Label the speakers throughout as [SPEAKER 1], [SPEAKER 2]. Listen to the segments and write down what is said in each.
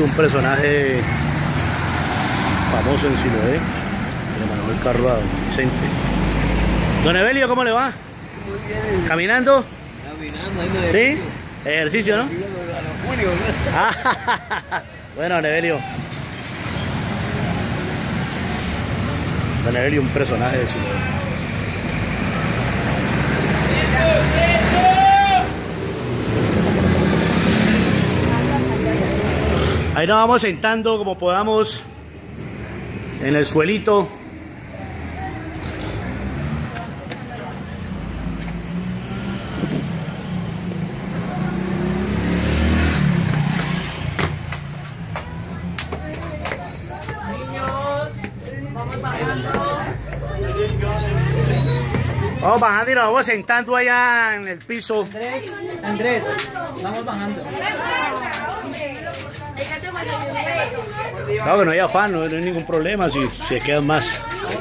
[SPEAKER 1] un personaje famoso en Siloé, que le manejó el carro a don Vicente. Don Evelio, ¿cómo le va?
[SPEAKER 2] Muy bien.
[SPEAKER 1] ¿Caminando?
[SPEAKER 2] Caminando, ahí me
[SPEAKER 1] ¿Sí? Ejercicio, ¿no? Bueno, don Evelio. Don Evelio, un personaje de Siloé. Ahí nos vamos sentando como podamos en el suelito. Vamos bajando y nos vamos sentando allá en el piso.
[SPEAKER 2] Andrés, vamos bajando.
[SPEAKER 1] Claro que no hay afán, no hay ningún problema si se quedan más.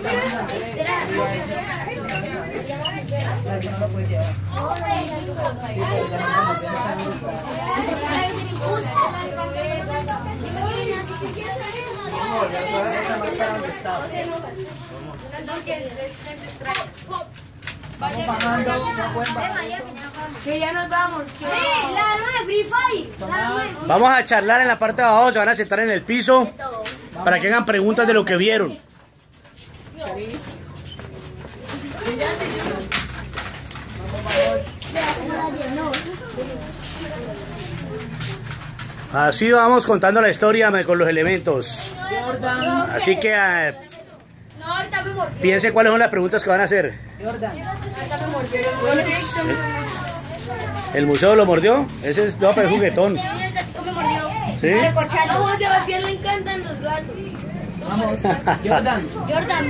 [SPEAKER 2] Vamos bajando,
[SPEAKER 3] que ya nos vamos. La arma de Free Fire.
[SPEAKER 1] Vamos a charlar en la parte de abajo, se van a sentar en el piso para que hagan preguntas de lo que vieron. Así vamos contando la historia con los elementos. Así que piense cuáles son las preguntas que van a hacer. ¿El museo lo mordió? Ese es el juguetón. ¿Sí?
[SPEAKER 3] A Juan Sebastián le encantan los gatos.
[SPEAKER 2] vamos. Jordan.
[SPEAKER 3] Jordan.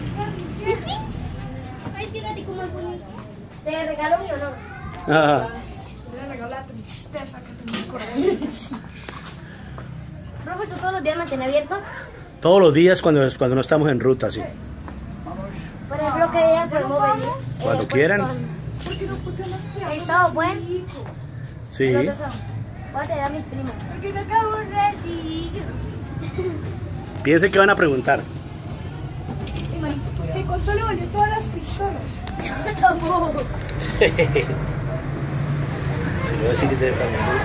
[SPEAKER 3] Te regalo mi honor.
[SPEAKER 1] Ajá.
[SPEAKER 3] Le regalo la tristeza que tengo en el corazón. Profe, ¿tú todos los días mantienes abierto?
[SPEAKER 1] Todos los días cuando no estamos en ruta, sí.
[SPEAKER 3] Por ejemplo, ¿qué día podemos venir?
[SPEAKER 1] Cuando quieran.
[SPEAKER 3] El sábado, ¿pueden?
[SPEAKER 1] Sí.
[SPEAKER 3] El otro sábado. Voy a traer a mis primos. Porque no acabo un ratillo.
[SPEAKER 1] Piensen que van a preguntar.
[SPEAKER 3] ¿Qué cuánto le valió todas las pistolas? Tampoco.
[SPEAKER 1] Si lo decís de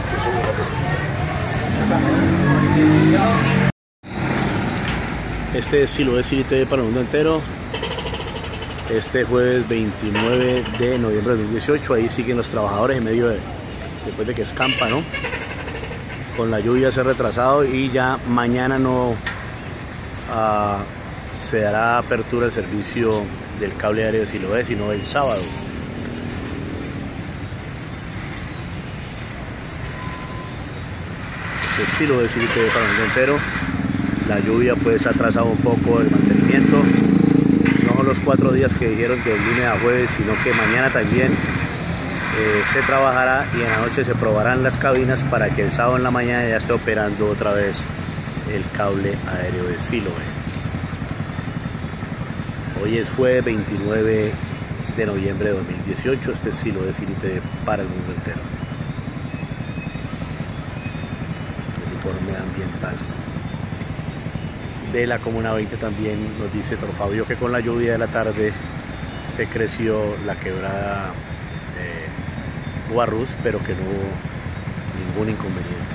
[SPEAKER 1] Este es Siloé City TV para el mundo entero. Este jueves 29 de noviembre de 2018. Ahí siguen los trabajadores en medio de, después de que escampa, ¿no? Con la lluvia se ha retrasado y ya mañana no se dará apertura el servicio del cable aéreo de Siloé, sino el sábado. Este es Siloé City TV para el mundo entero. La lluvia pues ha atrasado un poco el mantenimiento. No son los 4 días que dijeron de lunes a jueves, sino que mañana también se trabajará y en la noche se probarán las cabinas para que el sábado en la mañana ya esté operando otra vez el cable aéreo de Siloé. Hoy es jueves 29 de noviembre de 2018. Este es Siloé City TV para el mundo entero. El informe ambiental de la Comuna 20 también nos dice Toro Fabio que con la lluvia de la tarde se creció la quebrada Guarrús, pero que no hubo ningún inconveniente.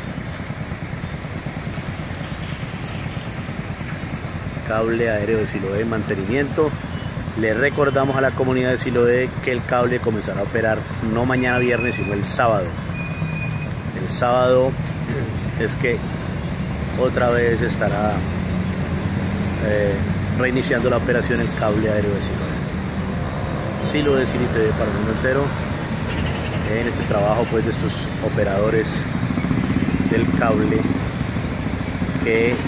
[SPEAKER 1] Cable aéreo de Siloé en mantenimiento. Le recordamos a la comunidad de Siloé que el cable comenzará a operar no mañana viernes, sino el sábado. El sábado es que otra vez estará reiniciando la operación el cable aéreo de Siloé. Siloé City TV para el mundo entero. En este trabajo pues de estos operadores del cable que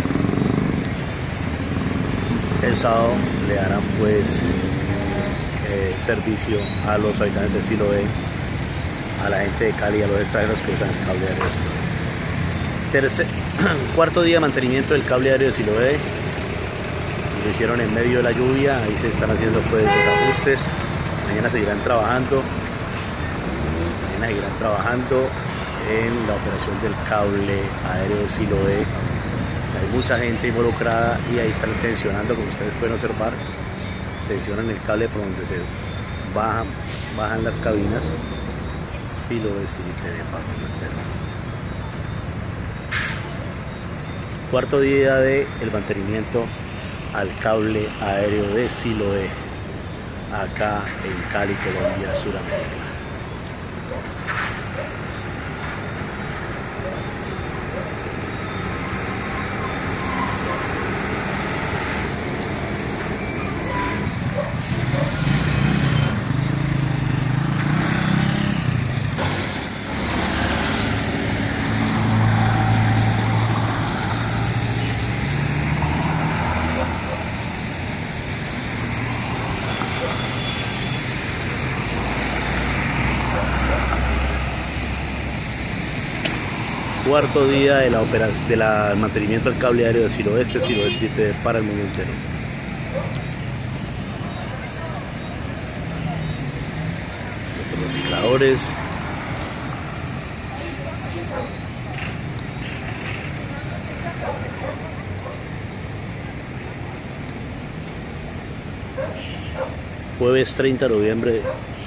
[SPEAKER 1] el sábado le darán pues servicio a los habitantes de Siloé, a la gente de Cali y a los extranjeros que usan el cable aéreo de Siloé. Cuarto día de mantenimiento del cable aéreo de Siloé. Lo hicieron en medio de la lluvia, ahí se están haciendo pues los ajustes. Mañana seguirán trabajando. en la operación del cable aéreo de Siloé. Hay mucha gente involucrada y ahí están tensionando, como ustedes pueden observar, tensionan el cable por donde se bajan las cabinas. Siloé City TV para el mundo entero. Cuarto día de el mantenimiento al cable aéreo de Siloé, acá en Cali, Colombia, Sudamérica. Cuarto día de la mantenimiento del cable aéreo de Siloé City TV para el mundo entero. Nuestros recicladores. Jueves 30 de noviembre,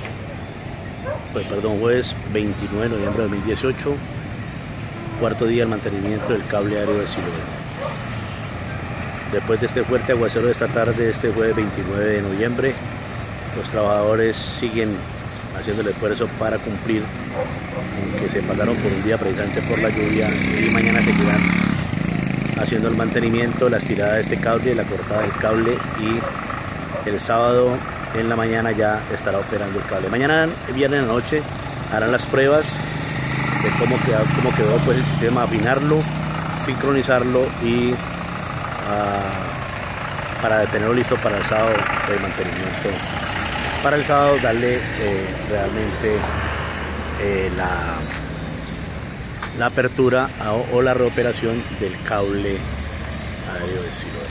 [SPEAKER 1] jueves 29 de noviembre de 2018. Cuarto día del mantenimiento del cable aéreo de Siloé. Después de este fuerte aguacero de esta tarde, este jueves 29 de noviembre, los trabajadores siguen haciendo el esfuerzo para cumplir, aunque se pasaron por un día precisamente por la lluvia, y mañana seguirán haciendo el mantenimiento, la estirada de este cable, la cortada del cable, y el sábado en la mañana ya estará operando el cable. Mañana, viernes en la noche, harán las pruebas de cómo quedó pues el sistema, afinarlo, sincronizarlo y para tenerlo listo para el sábado de mantenimiento. Para el sábado darle realmente la apertura o la reoperación del cable aéreo de Siloé.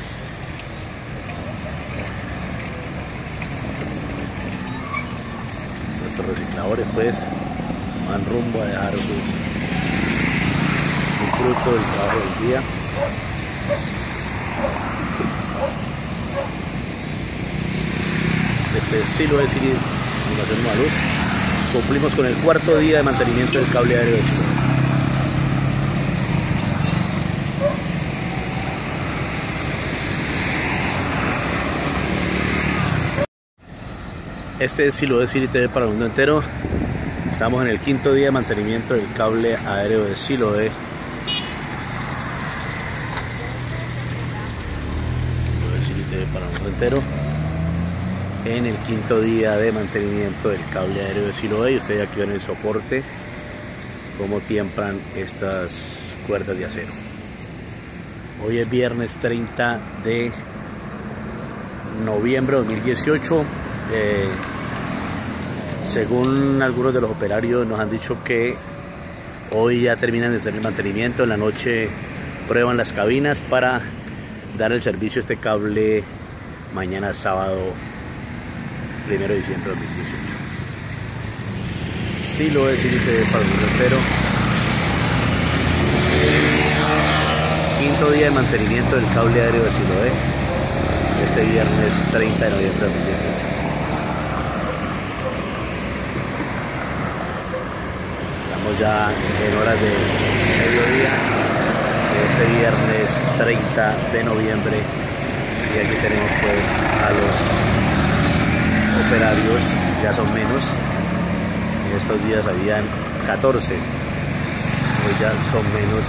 [SPEAKER 1] Nuestros recicladores pues van rumbo a dejar un fruto del trabajo del día. Este Siloé City, Fundación Nueva Luz. Cumplimos con el cuarto día de mantenimiento del cable aéreo de Siloé. Este es Siloé City TV para el mundo entero. Estamos en el quinto día de mantenimiento del cable aéreo de Siloé. Siloé City TV para el mundo entero. En el quinto día de mantenimiento del cable aéreo de Siloé, y ustedes aquí ven el soporte, cómo tiemblan estas cuerdas de acero. Hoy es viernes 30 de noviembre de 2018. Según algunos de los operarios nos han dicho que hoy ya terminan de hacer el mantenimiento, en la noche prueban las cabinas para dar el servicio a este cable mañana sábado 1 de diciembre de 2018. Siloé City TV para el mundo entero. Quinto día de mantenimiento del cable aéreo de Siloé, este viernes 30 de noviembre de 2018. Estamos ya en horas de mediodía de este viernes 30 de noviembre, y aquí tenemos pues a los operarios, ya son menos. En estos días habían 14, hoy ya son menos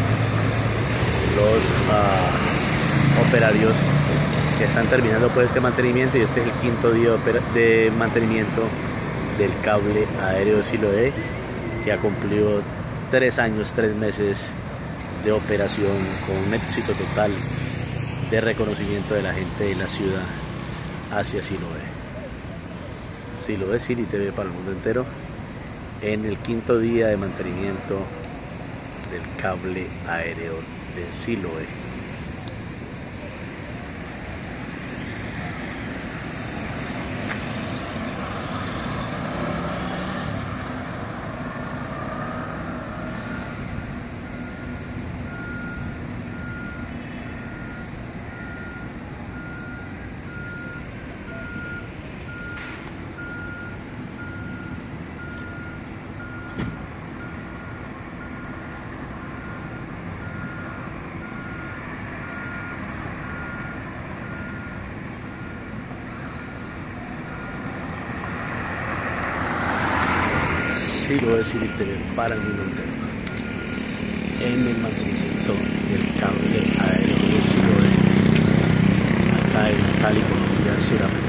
[SPEAKER 1] los operarios que están terminando pues este mantenimiento, y este es el quinto día de mantenimiento del cable aéreo de Siloé, que ha cumplido 3 años, 3 meses de operación, con un éxito total de reconocimiento de la gente de la ciudad hacia Siloé. Siloé City TV para el mundo entero, en el quinto día de mantenimiento del cable aéreo de Siloé. Siloé City TV para el mundo entero. En el mantenimiento del cable aéreo de Siloé, acá en Cali, Colombia, Sudamérica.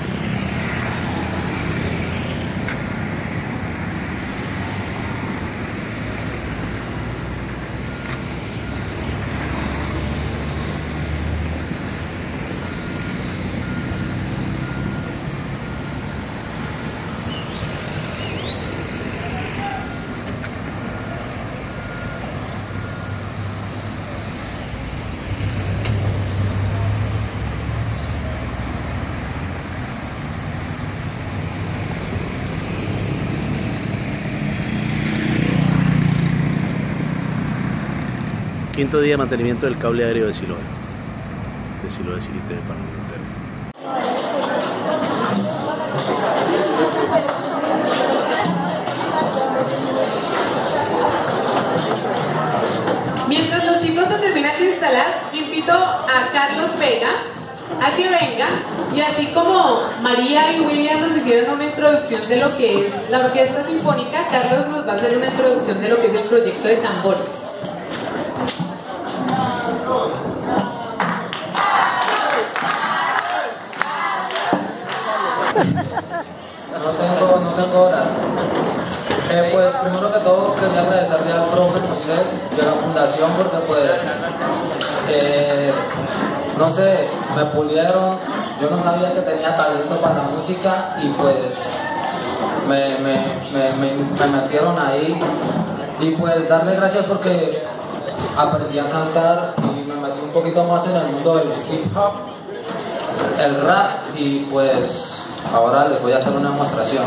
[SPEAKER 1] Quinto día de mantenimiento del cable aéreo de Siloé City TV para el mundo entero.
[SPEAKER 4] Mientras los chicos se terminan de instalar, invito a Carlos Vega a que venga, y así como María y William nos hicieron una introducción de lo que es la orquesta sinfónica, Carlos nos va a hacer una introducción de lo que es el proyecto de tambores.
[SPEAKER 5] No tengo horas. Pues primero que todo quería agradecerle al profe Moisés de la fundación porque pues no sé, me pulieron, yo no sabía que tenía talento para la música y pues me metieron ahí, y pues darle gracias porque aprendí a cantar y me metí un poquito más en el mundo del hip hop, el rap, y pues ahora les voy a hacer una demostración.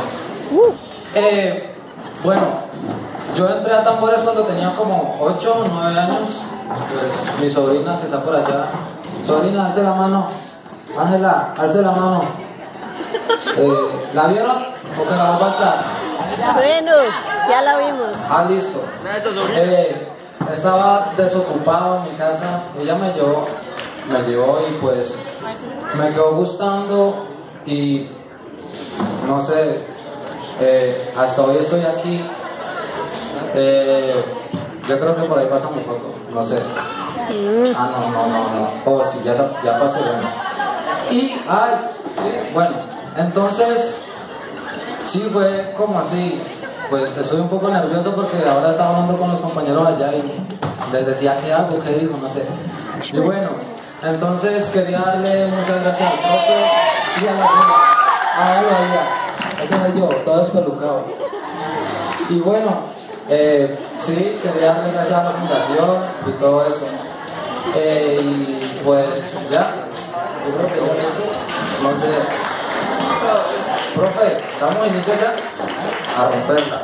[SPEAKER 5] Bueno, yo entré a tambores cuando tenía como 8 o 9 años. Pues mi sobrina que está por allá, sobrina, alce la mano. Ángela, alce la mano. ¿La vieron? ¿O que la va a pasar?
[SPEAKER 6] Bueno, ya la vimos.
[SPEAKER 5] Ah, listo. Estaba desocupado en mi casa, ella me llevó y pues me quedó gustando y no sé, hasta hoy estoy aquí. Yo creo que por ahí pasa mi foto, no sé. Ah, no. Oh, sí, ya pasé. Bueno. Y, bueno, entonces, sí fue como así. Pues estoy un poco nervioso porque ahora estaba hablando con los compañeros allá y les decía qué hago, qué digo, no sé. Y bueno, entonces quería darle muchas gracias al profe y a la ese soy yo, todo espelucado. Y bueno, sí, quería darle gracias a la fundación y todo eso. Y pues ya, yo creo que ya, no sé. Profe, ¿damos inicio ya? A romperla.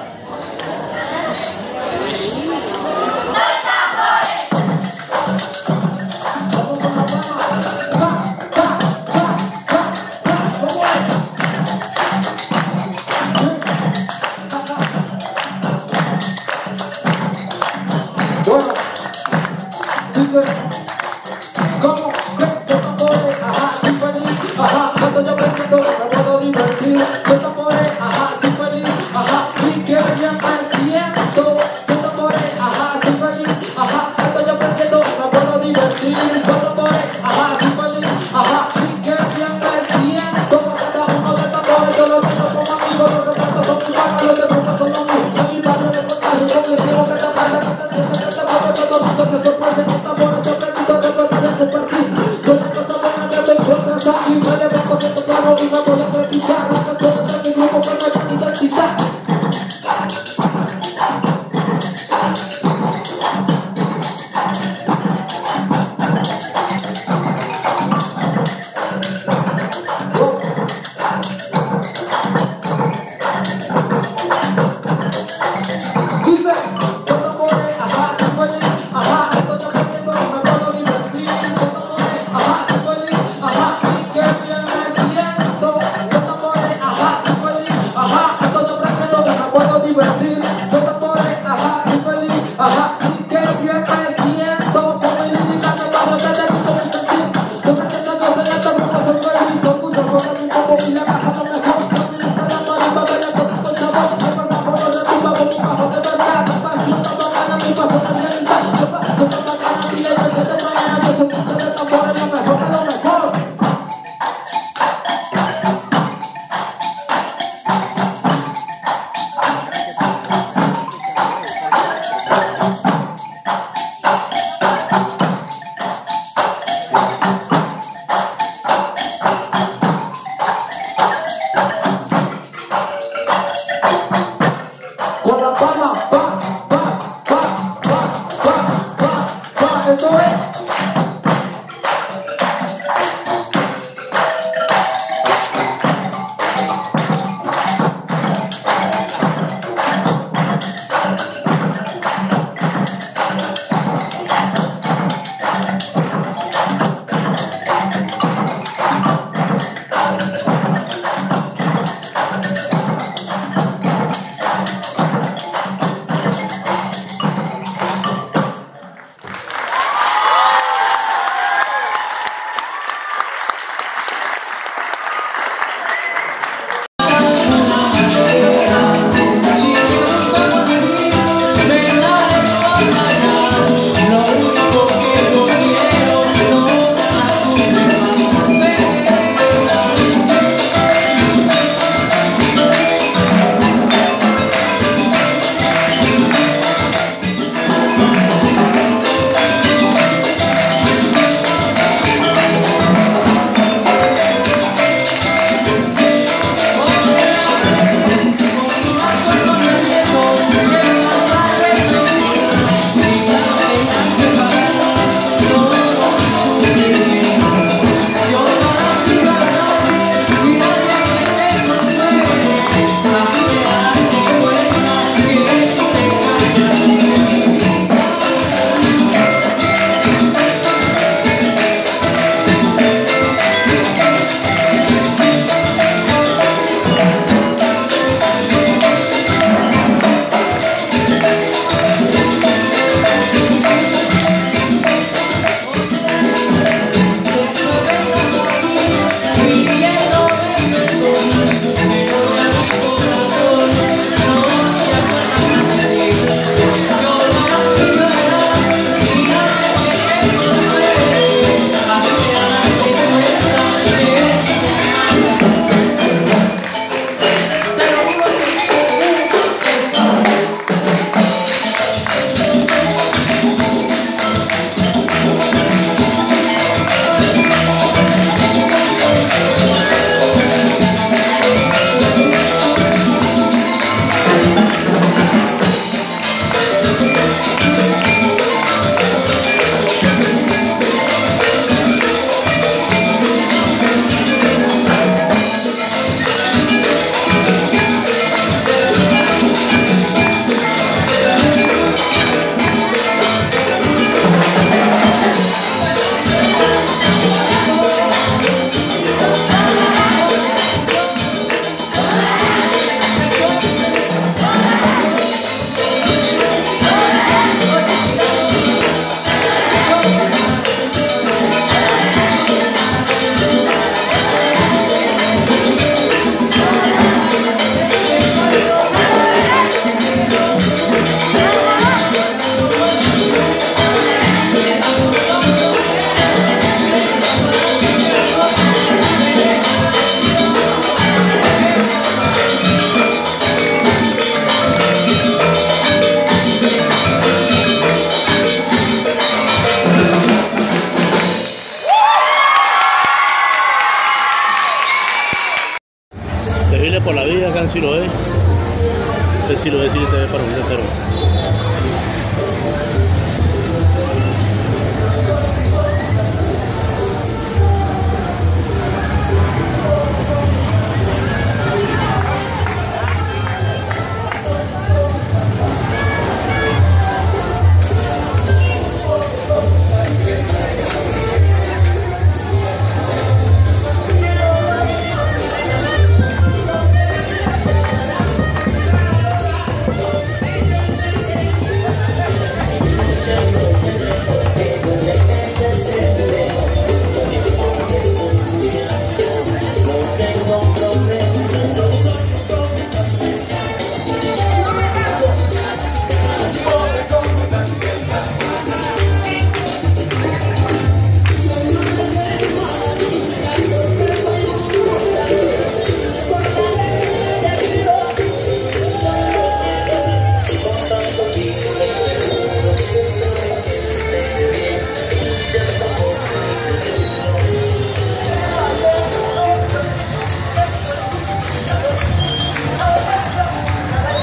[SPEAKER 5] Bueno, dice, ¿cómo? Yo tambores, ajá, sin feliz, ajá, cuando yo presento me puedo divertir. Yo tambores, ajá, sin feliz, ajá, y que bien me siento. Yo tambores, ajá, sin feliz, ajá, cuando yo presento me puedo divertir. Yo tambores, ajá, sin feliz, ajá, y que bien me siento. Cada uno de tambores yo los tengo como amigos, los respeto, son mis panas, los tengo como amigos. En mi barrio de contagio, yo les digo que te pasa, que te entiendes, todo el mundo se sorprende con tambores, yo permito que puedan compartir. Yo la cosa buena que estoy contra y me levanto bien claro y me voy a precisar. Las canciones de mi grupo que me van a identificar. Dice, yo tambores, ajá, sin feliz, ajá, esto yo Eso es.
[SPEAKER 1] Terrible por la vida, acá en Siloé. Este Siloé sí te ve para un entero.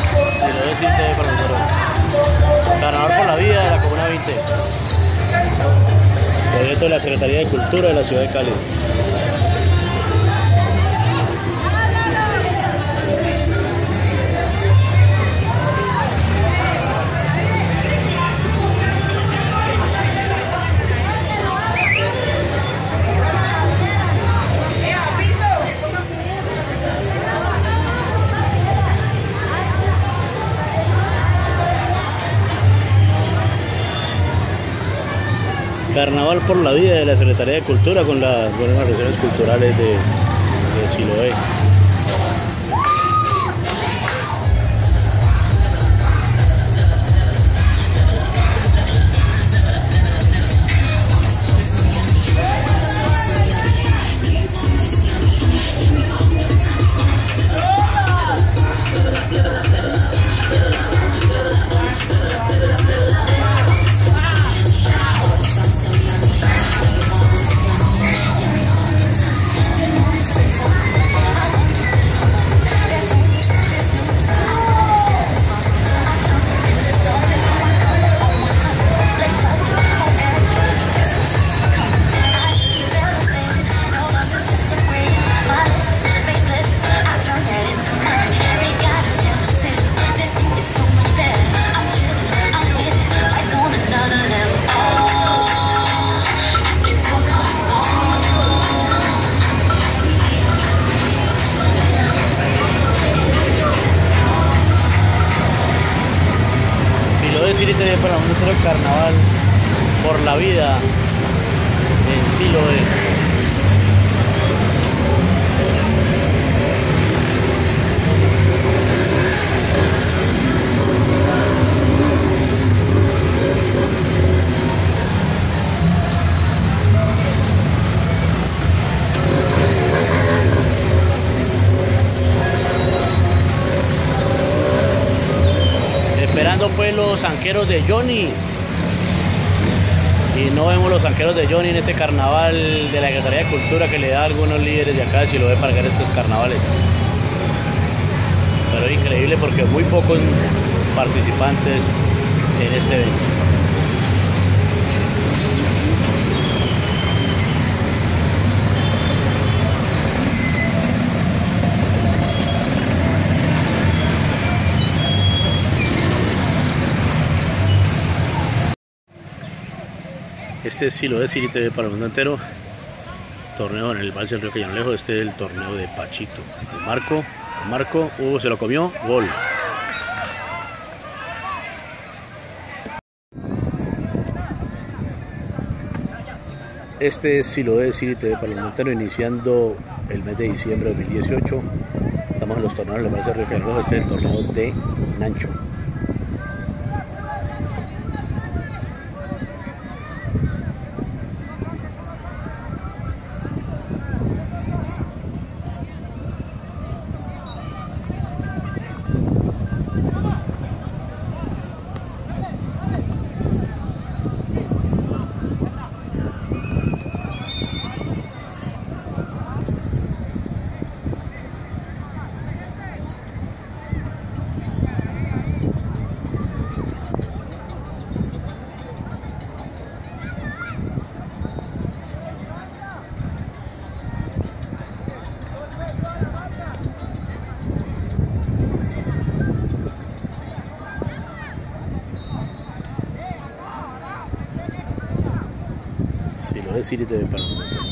[SPEAKER 1] Ganador por la vida de la Comuna 20. Proyecto de la Secretaría de Cultura de la Ciudad de Cali. Carnaval por la vida de la Secretaría de Cultura con las buenas organizaciones culturales de Siloé. Para nosotros el carnaval por la vida en Siloé. Esperando pues los zanqueros de Johnny, y no vemos los zanqueros de Johnny en este carnaval de la Secretaría de Cultura que le da a algunos líderes de acá si lo ve para ganar estos carnavales. Pero es increíble porque muy pocos participantes en este evento. Este es Siloé City TV para el mundo entero. Torneo en el Valse del Río Cañonalejo. Este es el torneo de Pachito. El marco, Hugo se lo comió, gol. Este es Siloé City TV para el mundo entero, iniciando el mes de diciembre de 2018. Estamos en los torneos del Valse del Río Cañonalejo. Este es el torneo de Nancho. Siloé City TV para el mundo entero.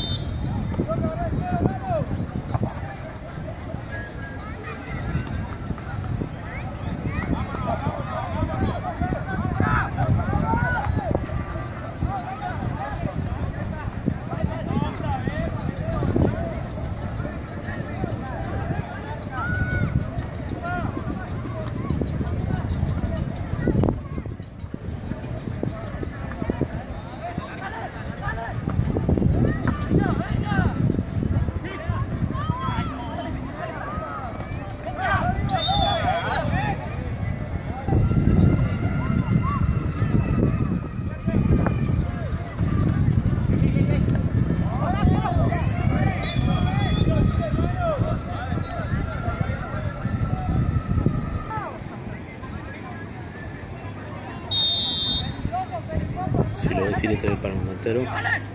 [SPEAKER 1] Silo de Ciri TV para el mundo entero,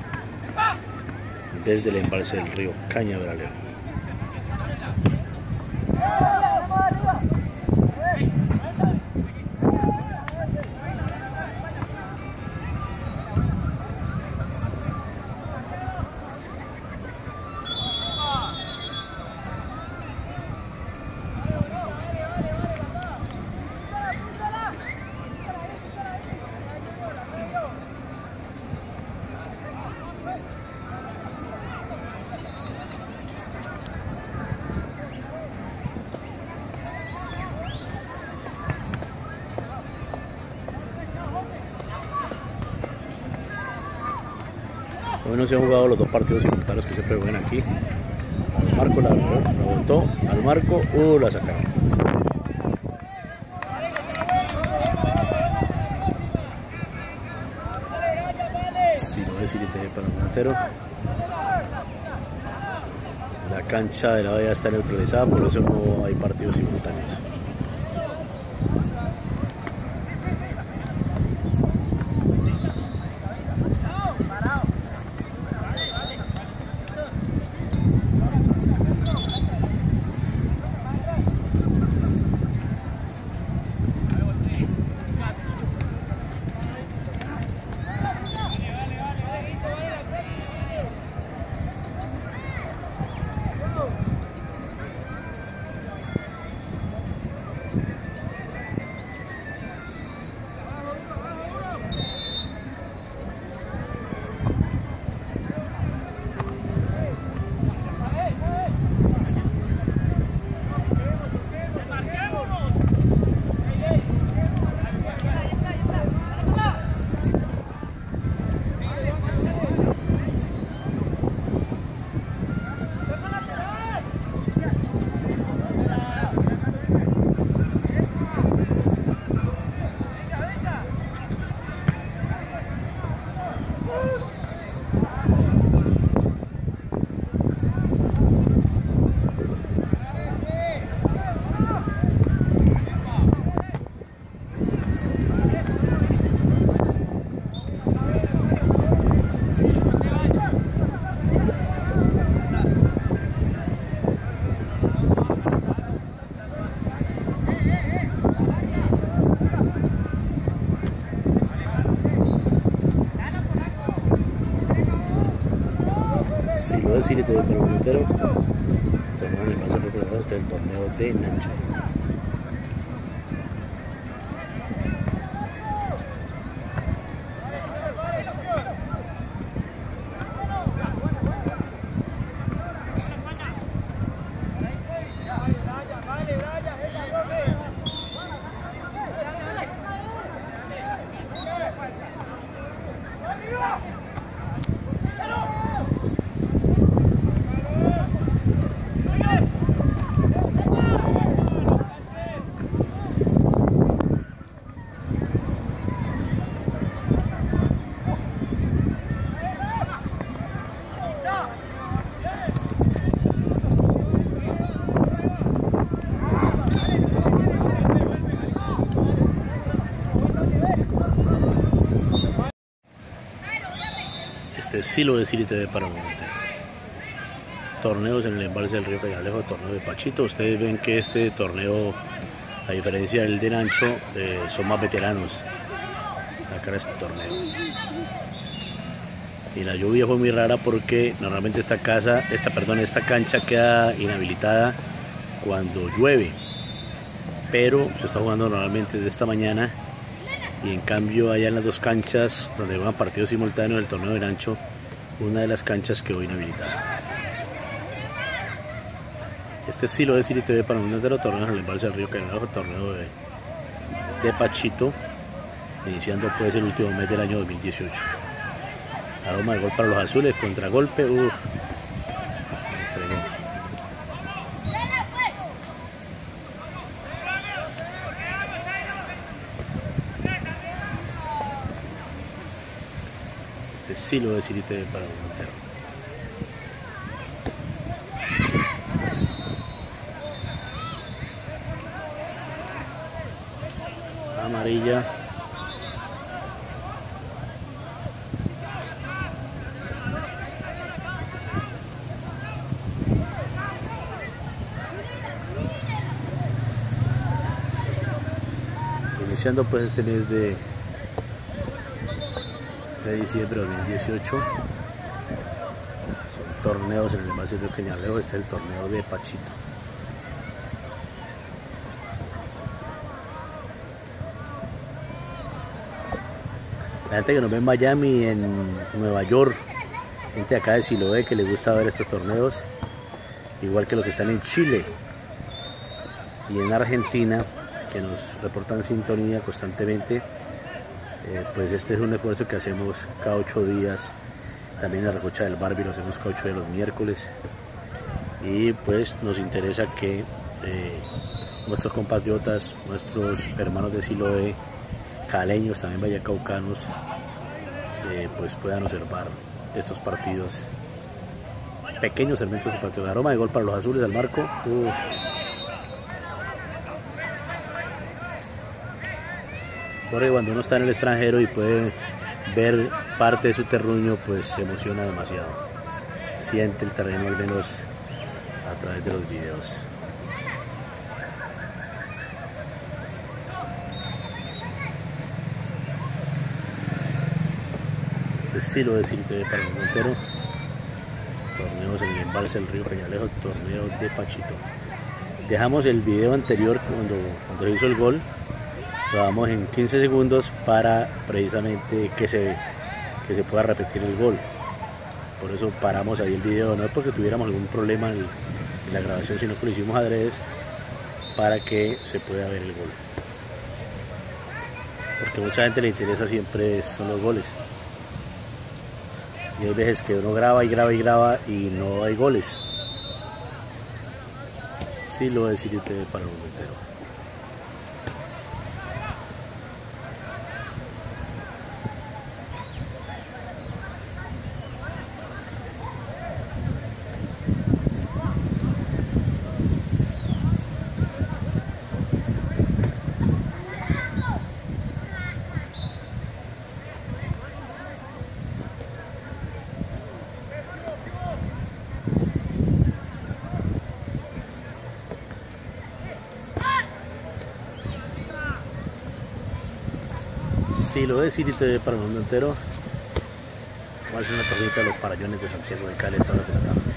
[SPEAKER 1] desde el embalse del río Cañaveral. Hoy no se han jugado los dos partidos simultáneos que siempre juegan aquí. Al marco la botó, al marco, la sacaron. Si lo es, Ciri para el delantero. La cancha de la valla está neutralizada, por eso no hay partidos simultáneos. Silo de Ciri TV para el mundo entero. Torneo en el paso del torneo de Nancho. Este Silo de Ciri TV para el mundo entero. Torneos en el embalse del río Cañalejo, torneo de Pachito. Ustedes ven que este torneo, a diferencia del de Nancho, son más veteranos acá en este torneo. Y la lluvia fue muy rara porque normalmente esta cancha queda inhabilitada cuando llueve, pero se está jugando normalmente desde esta mañana. Y en cambio allá en las dos canchas donde van partidos simultáneos del torneo de Nancho, una de las canchas quedó inhabilitada. Este Silo de Ciri TV para el mundo entero, torneo en el embalse del río Cañalejo, torneo de Pachito, iniciando pues el último mes del año 2018. Aroma de gol para los azules, contragolpe, entregó. Este Silo de Ciri TV para el mundo entero. Amarilla. iniciando pues este mes de diciembre de 2018. Son torneos en el embalse del río Peñalejo. Este es el torneo de Pachito. La gente que nos ve en Miami, en Nueva York, gente acá de Siloé que le gusta ver estos torneos, igual que los que están en Chile y en Argentina, que nos reportan sintonía constantemente. Pues este es un esfuerzo que hacemos cada 8 días. También en la Recocha del Barbie lo hacemos cada 8 días los miércoles. Y pues nos interesa que nuestros compatriotas, nuestros hermanos de Siloé, caleños, también vallecaucanos, pues puedan observar estos partidos, pequeños segmentos de partido. Aroma de gol para los azules al marco. Porque cuando uno está en el extranjero y puede ver parte de su terruño, pues se emociona demasiado, siente el terreno al menos a través de los videos. Siloé City TV para el mundo entero. Torneos en el embalse del río Peñalejo, torneo de Pachito. Dejamos el video anterior cuando hizo el gol, lo damos en 15 segundos para precisamente que se pueda repetir el gol. Por eso paramos ahí el video, no es porque tuviéramos algún problema en la grabación, sino que lo hicimos adrede para que se pueda ver el gol. Porque mucha gente le interesa siempre son los goles. Y hay veces que uno graba y graba y graba y no hay goles. Siloé City TV para el mundo entero. Siloé City TV para el mundo entero. Vamos a hacer una torrita de los farallones de Santiago de Cali a esta hora de la tarde.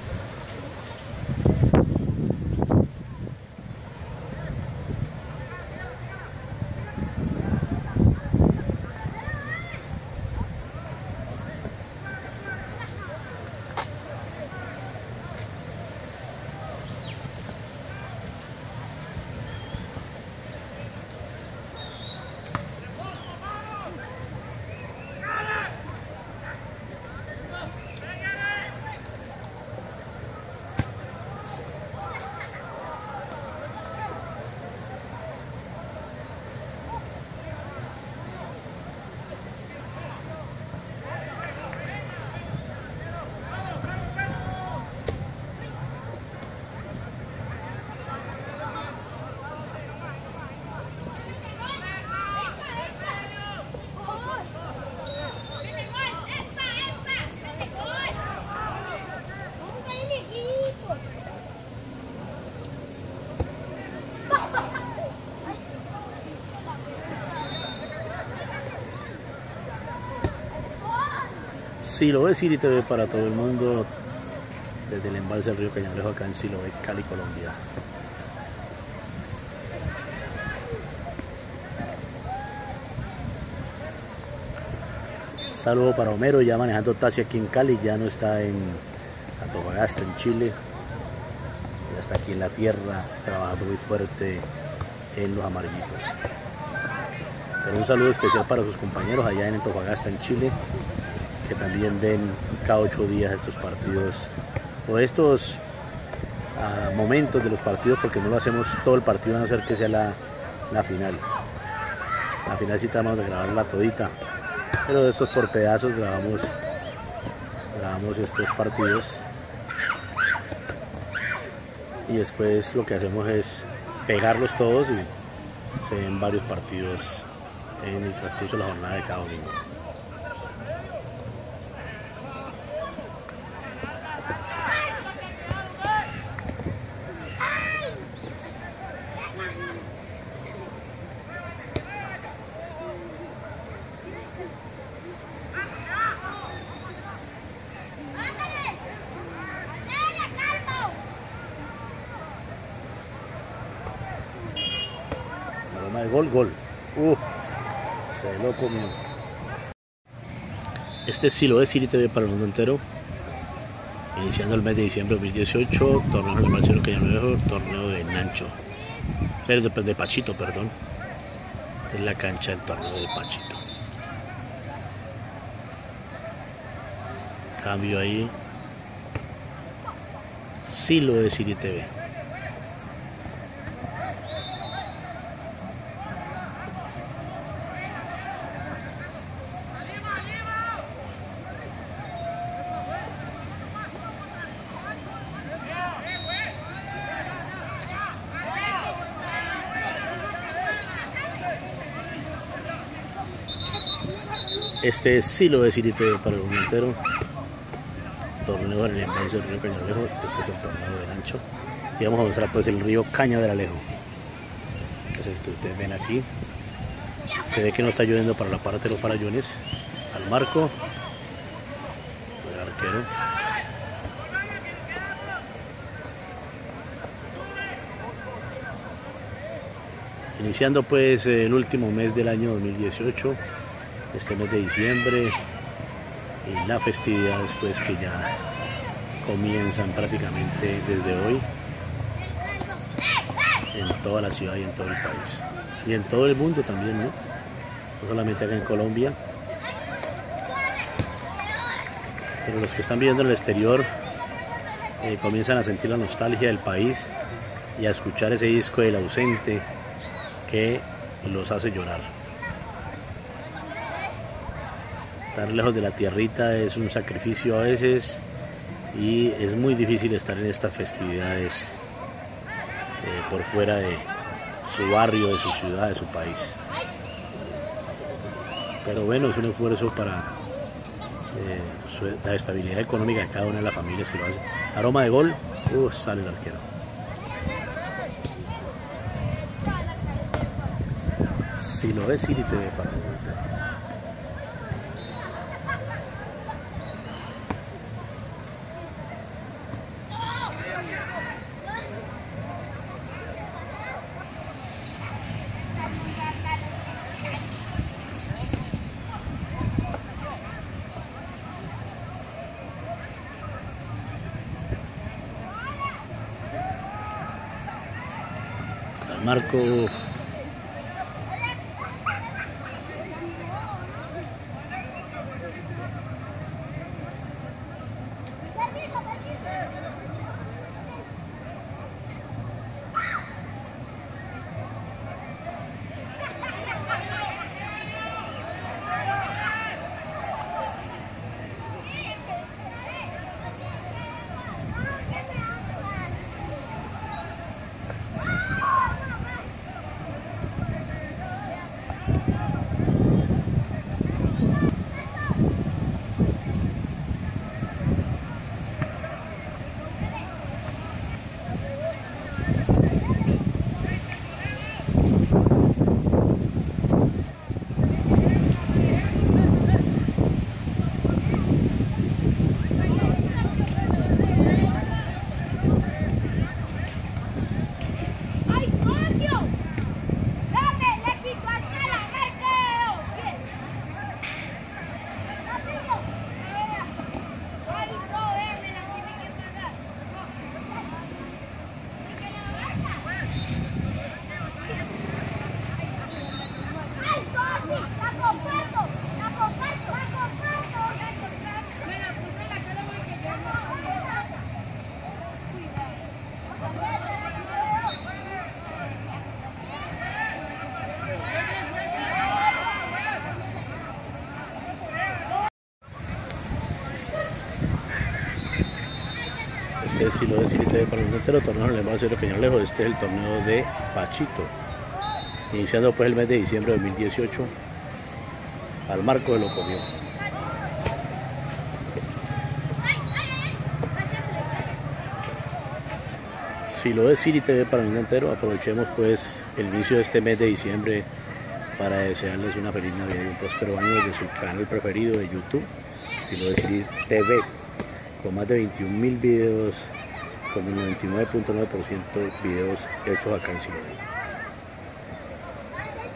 [SPEAKER 1] Siloé City TV para todo el mundo desde el embalse del río Peñalejo acá en Siloé, Cali, Colombia. Saludo para Homero, ya manejando taxi aquí en Cali, ya no está en Antofagasta, en Chile, ya está aquí en la tierra trabajando muy fuerte en los amarillitos. Pero un saludo especial para sus compañeros allá en Antofagasta, en Chile, que también ven cada 8 días estos partidos o estos momentos de los partidos, porque no lo hacemos todo el partido, a no ser que sea la final. La final sí tratamos de grabarla todita, pero estos por pedazos grabamos estos partidos y después lo que hacemos es pegarlos todos y se ven varios partidos en el transcurso de la jornada de cada domingo. gol, gol. Se lo comió. Este es Siloé City TV para el mundo entero. Iniciando el mes de diciembre de 2018, torneo de Marcelo Cañavejo, torneo de Nancho. De Pachito, perdón. Es la cancha del torneo de Pachito. Cambio ahí. Siloé City TV. Este es Siloé City TV para el mundo entero. Torneo en el embalse del río Cañavejo. Este es el torneo de Nancho. Y vamos a mostrar pues el río Cañaveralejo. Entonces ustedes ven aquí. Se ve que no está lloviendo para la parte de los farallones. Al marco. El arquero. Iniciando pues el último mes del año 2018. Este mes de diciembre y las festividades pues que ya comienzan prácticamente desde hoy en toda la ciudad y en todo el país y en todo el mundo también, no solamente acá en Colombia, pero los que están viviendo en el exterior comienzan a sentir la nostalgia del país y a escuchar ese disco del ausente que los hace llorar. Estar lejos de la tierrita es un sacrificio a veces y es muy difícil estar en estas festividades por fuera de su barrio, de su ciudad, de su país. Pero bueno, es un esfuerzo para la estabilidad económica de cada una de las familias que lo hacen. Aroma de gol, sale el arquero. Siloé City TV para el mundo entero. Al marco. Este es Siloé City TV para el mundo entero, torneo en el embalse de Cañavejo. Este es el torneo de Pachito, iniciando pues el mes de diciembre de 2018. Al marco de lo comió. Siloé City TV para el mundo entero. Aprovechemos pues el inicio de este mes de diciembre para desearles una feliz Navidad y un próspero año desde su canal preferido de YouTube, Siloé City TV, con más de 21.000 videos, con el 99.9% videos hechos acá en Siloé.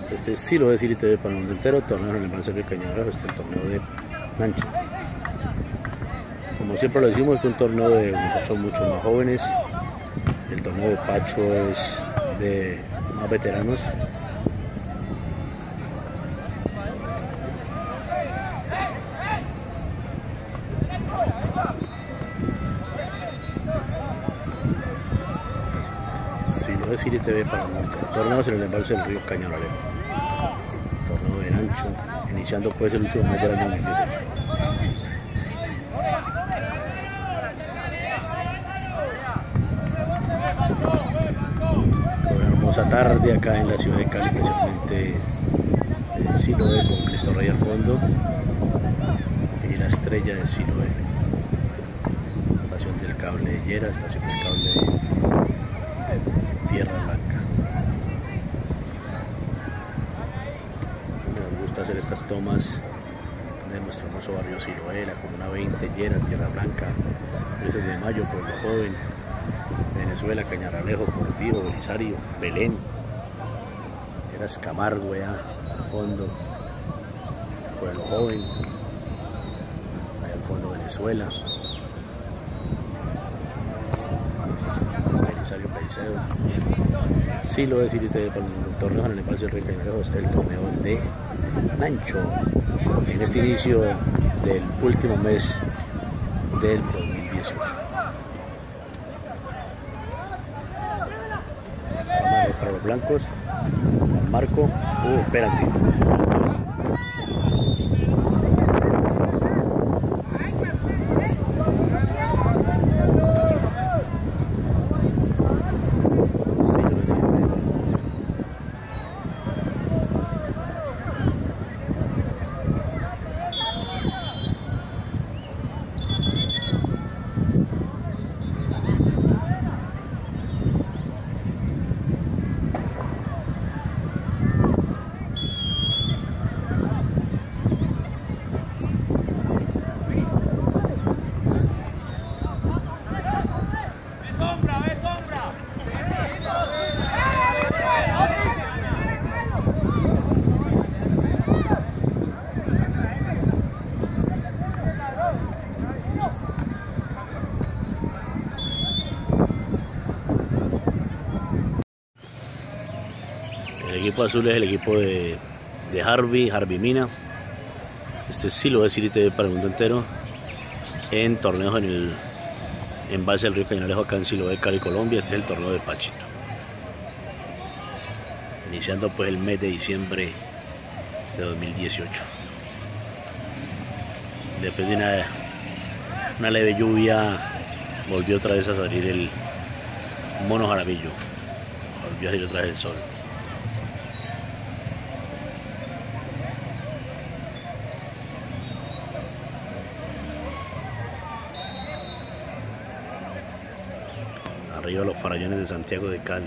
[SPEAKER 1] Este sí lo es TV para el mundo entero, torneo en el embalse de Cañaveral, este es el torneo de Nancho. Como siempre lo decimos, este es un torneo de muchachos mucho más jóvenes. El torneo de Pacho es de más veteranos. Si lo es TV para el mundo entero. Torneos en el embalse del río Cañaveral. Torneo de Nancho, iniciando pues el último mes del año 2018. Una hermosa tarde acá en la ciudad de Cali, especialmente Siloé con Cristo Rey al fondo y la estrella de Siloé. Estación del cable de Llera, estación del cable de Tierra Blanca. Nos gusta hacer estas tomas de nuestro hermoso barrio Siloé, la Comuna 20, Llera, Tierra Blanca, 13 de mayo, Pueblo Joven, Venezuela, Cañaralejo, Portillo, Belisario, Belén, era Camargo ya al fondo, Pueblo Joven, allá al fondo Venezuela, Belisario, Caicedo. Sí lo es TV para el torneo en el embalse del río Cañaveral, está el torneo de Nancho en este inicio del último mes del 2018. Para los blancos, Marco, espérate. El equipo azul es el equipo de Harvey Mina. Este sí lo es TV para el mundo entero en torneos en el embalse del río Cañaveral acá en Siloé, Cali, Colombia. Este es el torneo de Pachito. Iniciando pues el mes de diciembre de 2018. Después de una leve lluvia volvió otra vez a salir el mono Jaramillo. Volvió a salir otra vez el sol. Arriba los farallones de Santiago de Cali.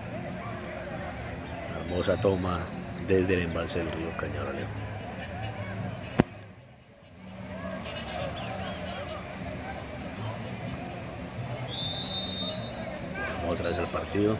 [SPEAKER 1] Una hermosa toma desde el embalse del río Cañaveral. Vamos otra vez al partido.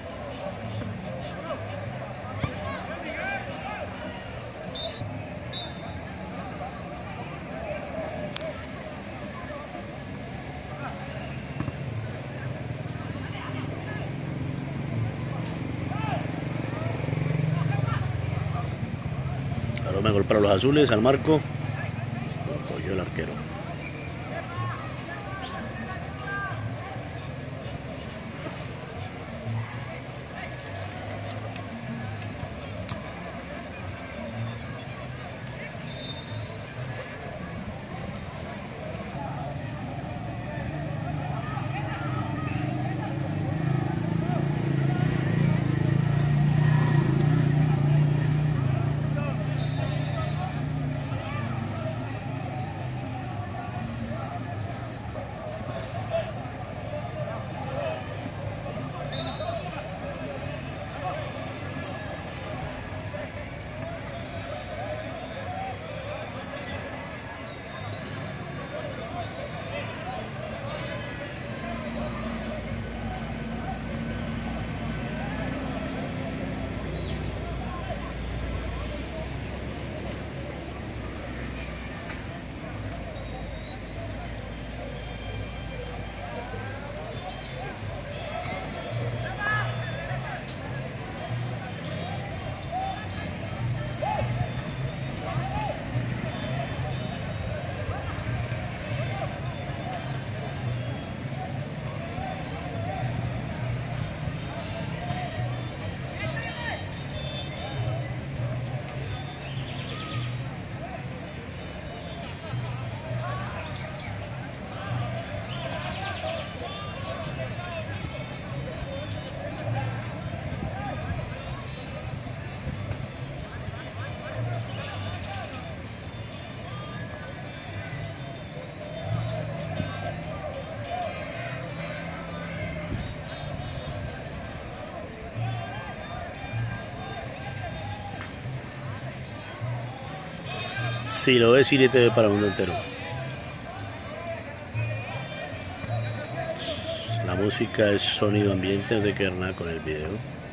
[SPEAKER 1] Gol para los azules, al marco, lo cogió el arquero. Sí, lo es Cine TV para el mundo entero. La música es sonido ambiente, no te queda nada con el video.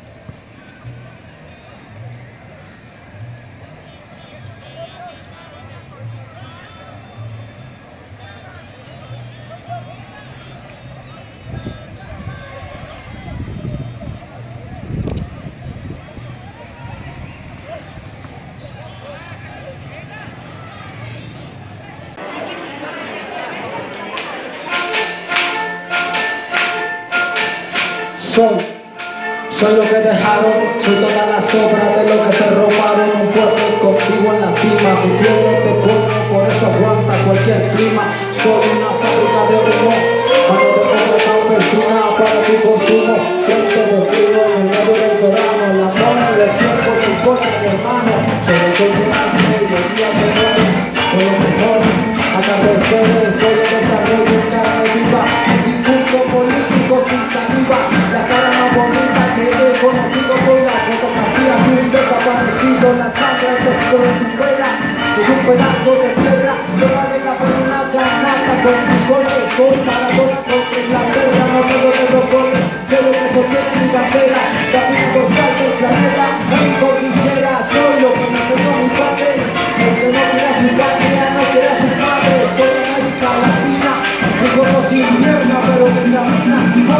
[SPEAKER 5] Soy lo que dejaron, soy toda la sobra de lo que se robaron. Un pueblo contigo en la cima, mi piel es de cuerno, por eso aguanta cualquier clima. Soy una fábrica de humo, mano de obra campesina para tu consumo. Gente de frío en el medio del verano, el amor y el tiempo del coche de hermano. Solo soy de nace y los días me mueren, por lo mejor atardeceres, soy el desarrollo en carne viva. Un discurso político sin saliva, la cara más bonita que he conocido soy la fotografía de un desaparecido. La sangre dentro de tu vela, soy un pedazo de piedra que vale la pena una garnata con mi golpe. Soy Maradona contra Inglaterra, no tengo de los goles, sé lo que sostiene mi bandera. La vida dorsal del planeta, en mi cordillera, soy lo que me enseñó mi padre. El que no quiera su patria, no quiera su madre. Soy América Latina, mi cuerpo sin pierna, pero me camina.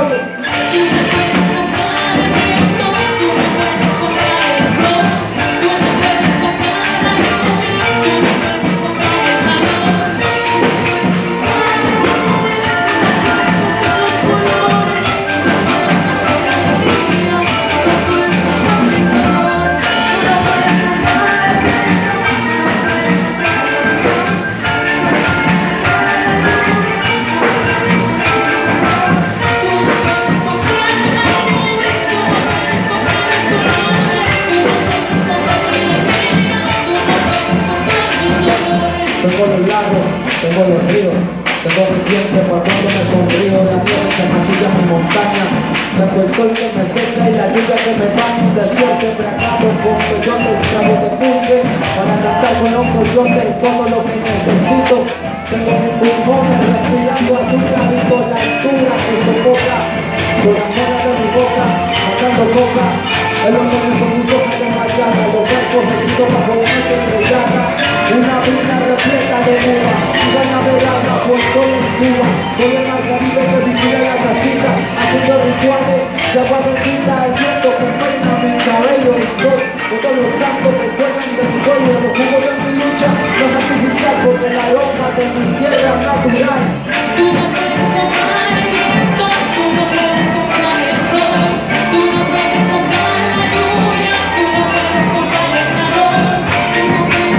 [SPEAKER 5] Tengo los lagos, tengo los ríos, tengo mi tiempo para cuando me sonrío. La nieve que maquilla mi montaña, tengo el sol que me seca y la lluvia que me baña. Un desierto embriagado con peyotes, tragos de pulque, para cantar con los coyotes todo lo que necesito. Tengo mis pulmones respirando a su clavito, la altura que sofoca, con la mera de mi boca, matando coca. El hombre con sus hojas de machada, los versos escritos bajo la mente estrellada. Una vida repleta de uva, gana verano, pues soy en Cuba. Soy el margarita que vigila la casita, haciendo rituales de agua bendita. El viento que peina mi cabello y soy todos los santos que cuelgan de mi cuello. Los jugos de mi lucha no es artificial, porque la aroma de mi tierra es natural. Tú no puedes comprar el viento, tú no puedes comprar el sol, tú no puedes comprar la lluvia, tú no puedes comprar el calor, tú no puedes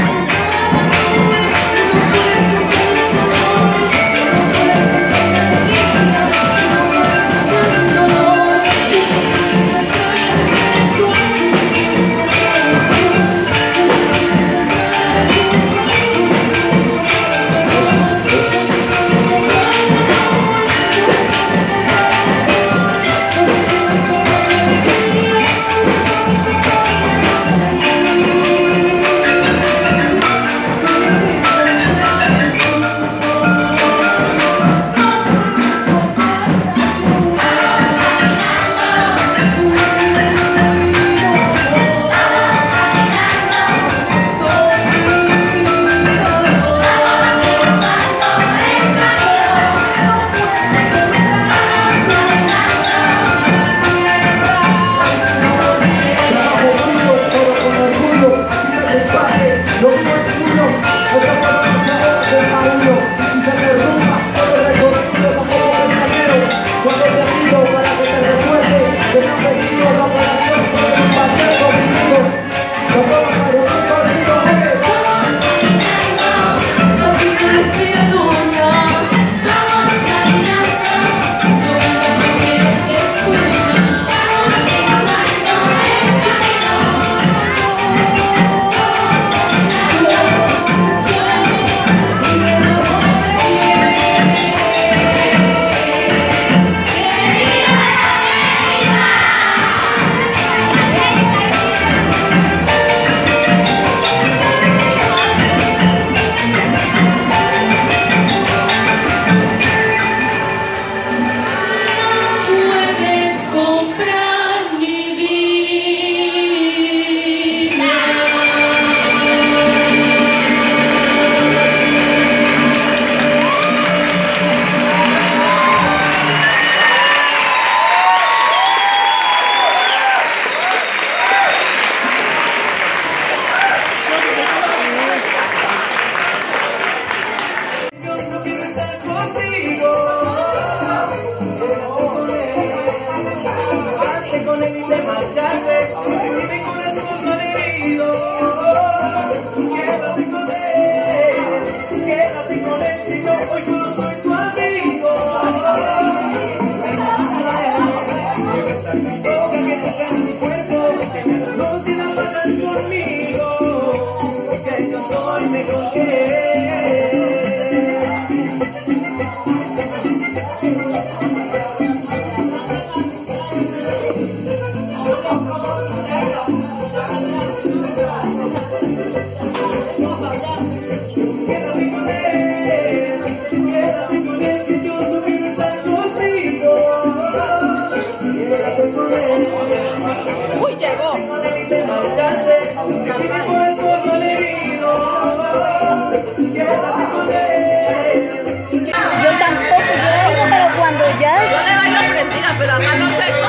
[SPEAKER 5] comprar y mi corazón malherido. Quédate con él, que yo hoy solo soy tu amigo. Que besas mi boca, que tocas mi cuerpo, que cada noche la pasas conmigo, que yo soy mejor que él.
[SPEAKER 6] Uy, llegó. Yo tampoco, pero cuando ya es... Yo le bailo prendida, pero acá no sé cómo.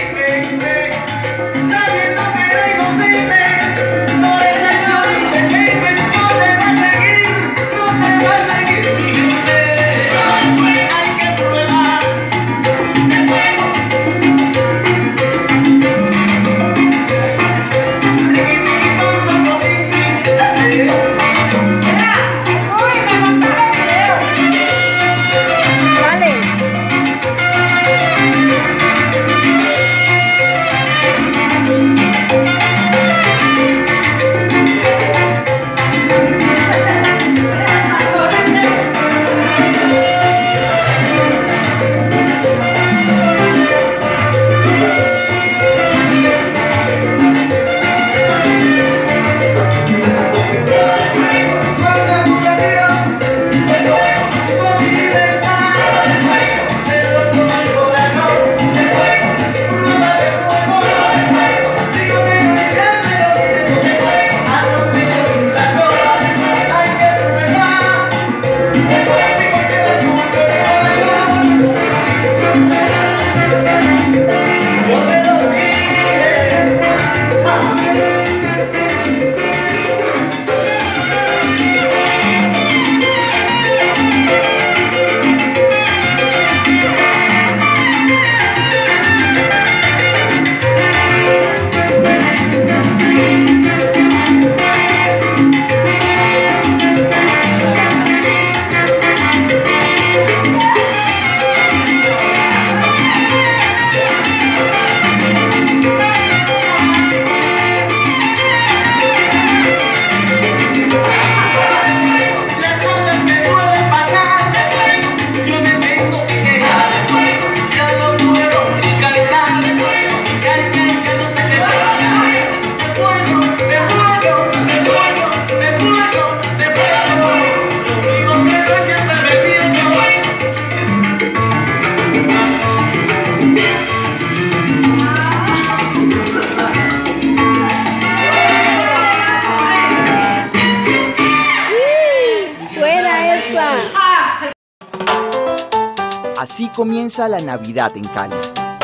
[SPEAKER 7] Así comienza la Navidad en Cali.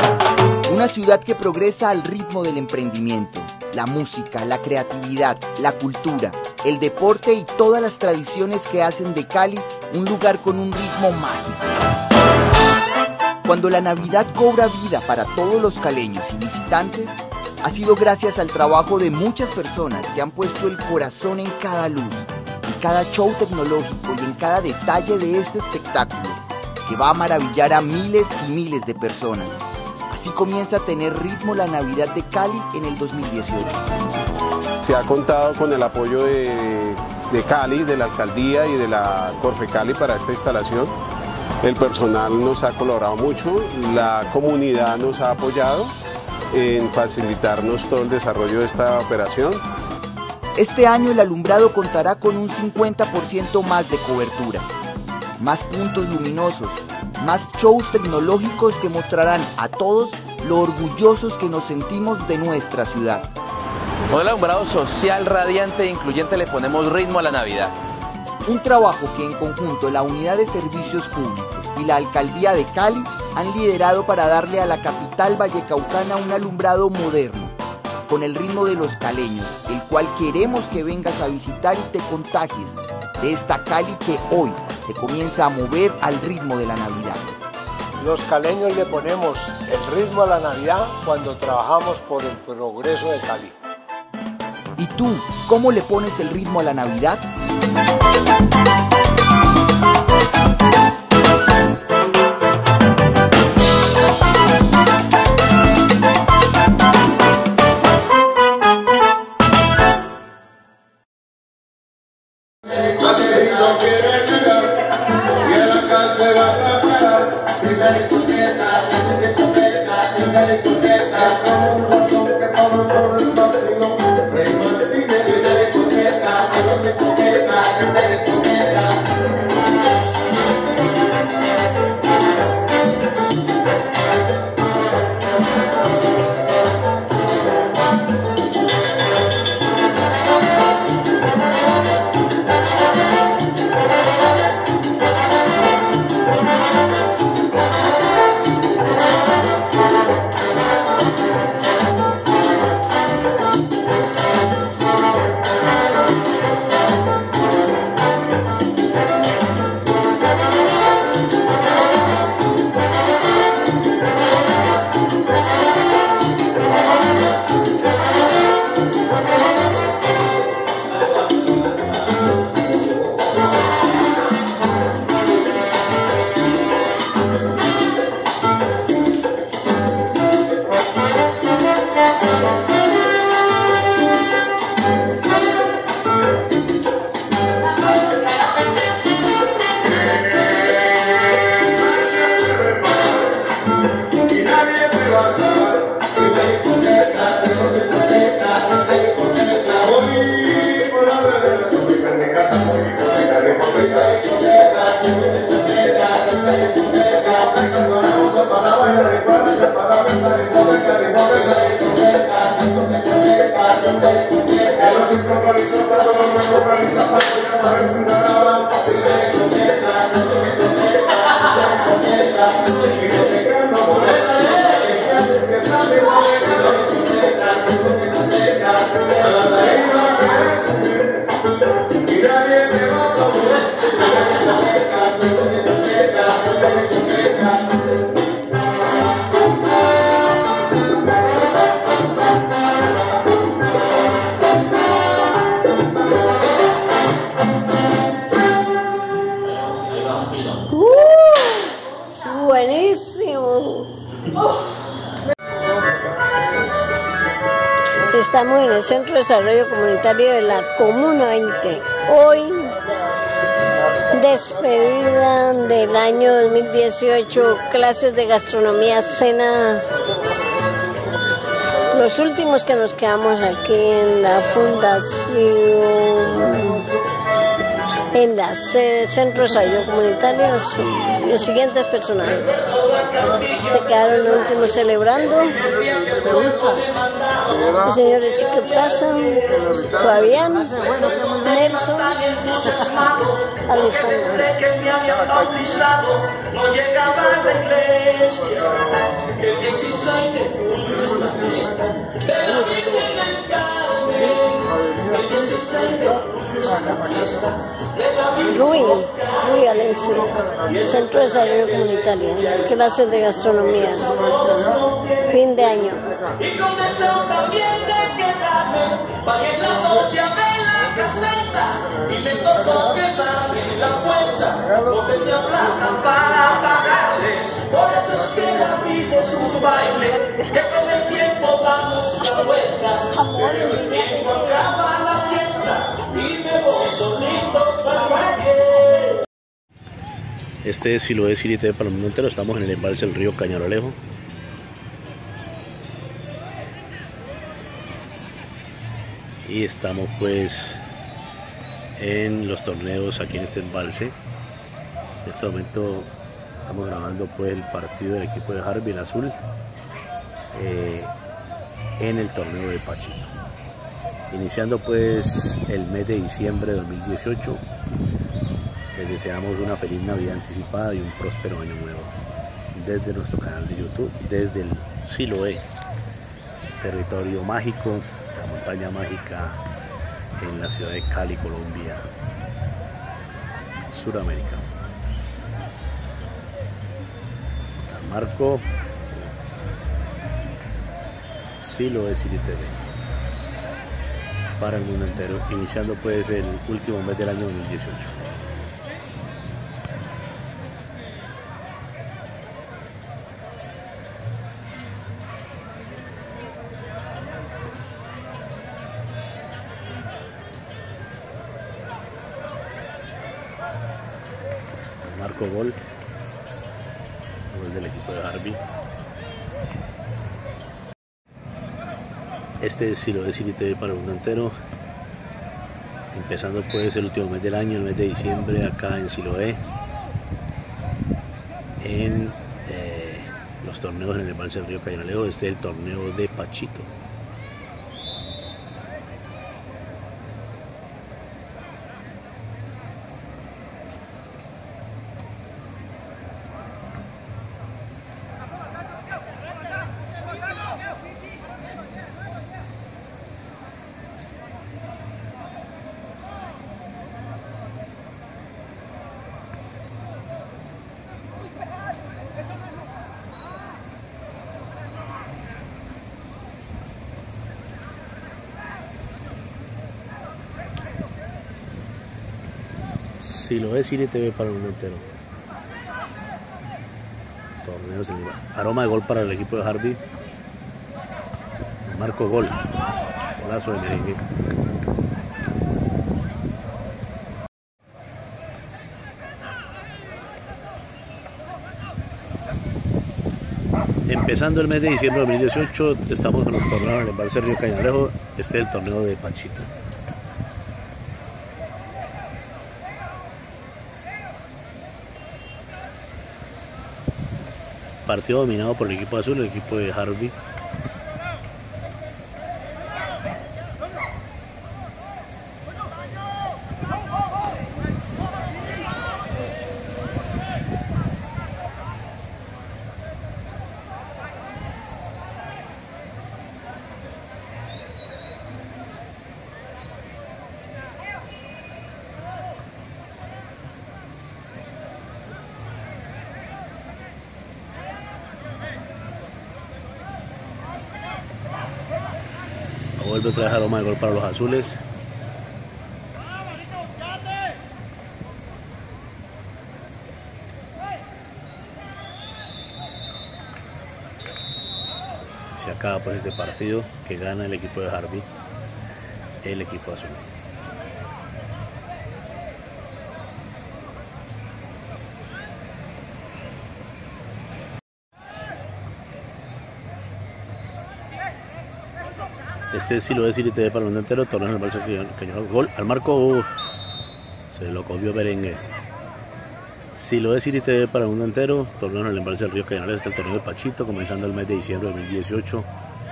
[SPEAKER 7] Una ciudad que progresa al ritmo del emprendimiento, la música, la creatividad, la cultura, el deporte y todas las tradiciones que hacen de Cali un lugar con un ritmo mágico. Cuando la Navidad cobra vida para todos los caleños y visitantes, ha sido gracias al trabajo de muchas personas que han puesto el corazón en cada luz, en cada show tecnológico y en cada detalle de este espectáculo, que va a maravillar a miles y miles de personas. Así comienza a tener ritmo la Navidad de Cali en el 2018.
[SPEAKER 8] Se ha contado con el apoyo de Cali, de la alcaldía y de la Corfecali para esta instalación. El personal nos ha colaborado mucho, la comunidad nos ha apoyado en facilitarnos todo el desarrollo de esta operación.
[SPEAKER 7] Este año el alumbrado contará con un 50% más de cobertura, más puntos luminosos, más shows tecnológicos que mostrarán a todos lo orgullosos que nos sentimos de nuestra ciudad.
[SPEAKER 9] Con el alumbrado social, radiante e incluyente le ponemos ritmo a la Navidad.
[SPEAKER 7] Un trabajo que en conjunto la Unidad de Servicios Públicos y la Alcaldía de Cali han liderado para darle a la capital vallecaucana un alumbrado moderno, con el ritmo de los caleños, el cual queremos que vengas a visitar y te contagies de esta Cali que hoy se comienza a mover al ritmo de la Navidad.
[SPEAKER 10] Los caleños le ponemos el ritmo a la Navidad cuando trabajamos por el progreso de Cali.
[SPEAKER 7] ¿Y tú, cómo le pones el ritmo a la Navidad?
[SPEAKER 6] Estamos en el Centro de Desarrollo Comunitario de la Comuna 20. Hoy, despedida del año 2018, clases de gastronomía, cena. Los últimos que nos quedamos aquí en la fundación, en la sede Centro de Desarrollo Comunitario, los siguientes personajes. Se quedaron los últimos celebrando. El señor Ezequiel Plaza, Fabián, Nelson, Alessandro. Rui Alencio, Centro de Desarrollo Comunitario, clases de gastronomía, fin de año.
[SPEAKER 11] Y con deseo también de quedarme, pagué la noche a ver la caseta y le tocó quedarme la cuenta, no tenía plata para pagarles, por eso es que la vida es un baile, que con el tiempo damos la vuelta, pero el tiempo acaba la fiesta y me voy solito para cualquier.
[SPEAKER 1] Este es Siloé City TV para el mundo entero. Estamos en el embalse del río Cañarolejo. Y estamos pues en los torneos aquí en este embalse. En este momento estamos grabando pues el partido del equipo de Harvey, el azul, en el torneo de Pachito. Iniciando pues el mes de diciembre de 2018. Les deseamos una feliz Navidad anticipada y un próspero año nuevo desde nuestro canal de YouTube, desde el Siloé, territorio mágico, la montaña mágica en la ciudad de Cali, Colombia, Suramérica. Marco Siloé City TV para el mundo entero, iniciando pues el último mes del año 2018. Marco gol del equipo de Harvey. Este es Siloé City TV para el mundo entero, empezando pues el último mes del año, el mes de diciembre, acá en Siloé, en los torneos en el embalse del río Cañonalejo. Este es el torneo de Pachito. Siloé City TV para el mundo entero. Torneos en aroma de gol para el equipo de Harvey. Marco gol. Golazo de merengue. Empezando el mes de diciembre de 2018, estamos con los torneos en el embalse del río Cañonalejo. Este es el torneo de Pachito. Partido dominado por el equipo azul, el equipo de Harvey. Vuelve otra vez aroma de gol para los azules. Se acaba pues este partido que gana el equipo de Harvey, el equipo azul. Este es Siloé City TV para el mundo entero, torneo en el embalse Cañonalejo. Gol al Marco, se lo comió merengue. Siloé City TV para el mundo entero, torneo en el embalse del río Cañonalejo. Este es el torneo de Pachito, comenzando el mes de diciembre de 2018.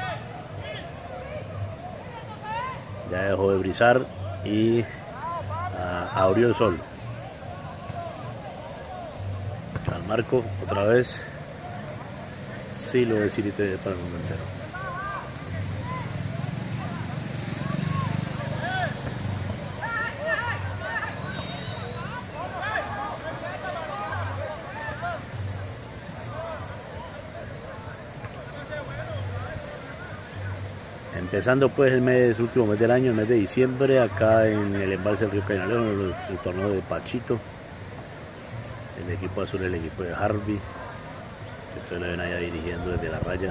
[SPEAKER 1] Ya dejó de brisar y abrió el sol. Al Marco otra vez. Siloé City TV para el mundo entero. Empezando pues el último mes del año, el mes de diciembre, acá en el embalse del río Cañonalejo, el torneo de Pachito. El equipo azul, el equipo de Harvey. Ustedes lo ven allá dirigiendo desde la raya.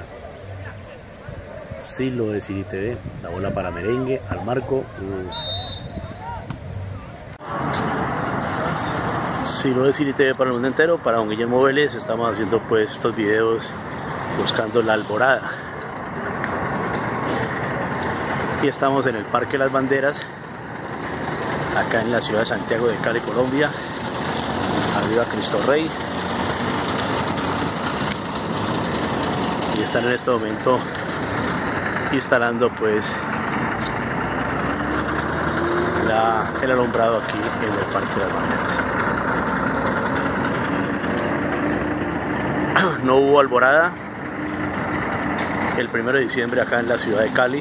[SPEAKER 1] Siloé City TV, la bola para merengue, al Marco. Siloé City TV para el mundo entero, para don Guillermo Vélez. Estamos haciendo pues estos videos buscando la alborada. Aquí estamos en el Parque Las Banderas, acá en la ciudad de Santiago de Cali, Colombia. Arriba Cristo Rey. Y están en este momento instalando pues el alumbrado aquí en el Parque Las Banderas. No hubo alborada el 1 de diciembre acá en la ciudad de Cali.